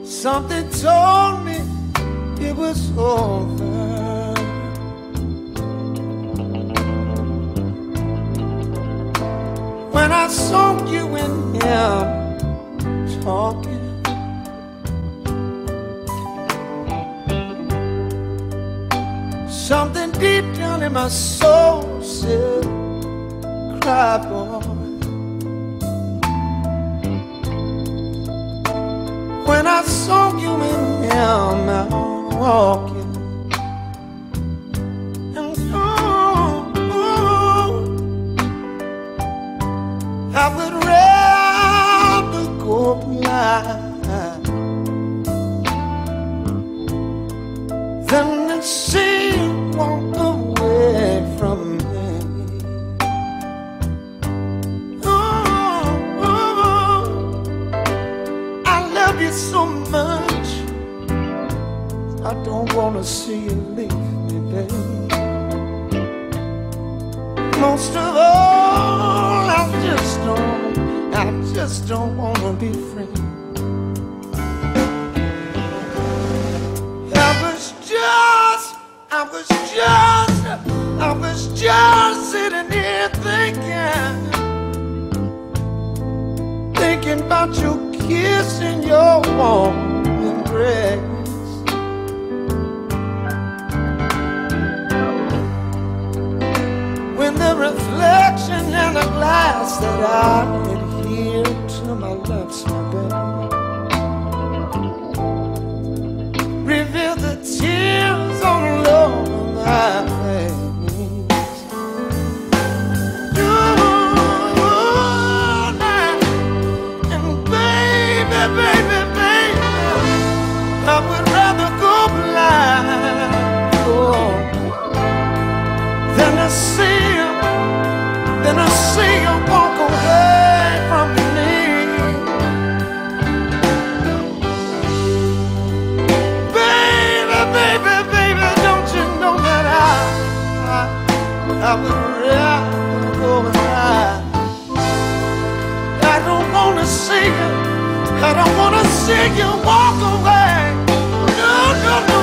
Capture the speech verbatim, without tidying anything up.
Something told me it was over. When I saw you and him talking, something deep down in my soul said, cry, boy. When I saw you and him out walking, and oh, oh, I would rather go blind than to see you walk away from me. So much I don't want to see you leave me, baby. Most of all, I just don't, I just don't want to be free. I was just, I was just, I was just sitting here thinking, thinking about you. Kiss in your warm embrace. When the reflection in the glass that I adhere to my lips, my baby, reveal the tears all over my face. Baby, baby, I would rather go blind, oh, than to see you, than to see you walk away from me. Baby, baby, baby, don't you know that I, I, I would rather go blind. I don't want to see you. I don't wanna see you walk away. No, no, no.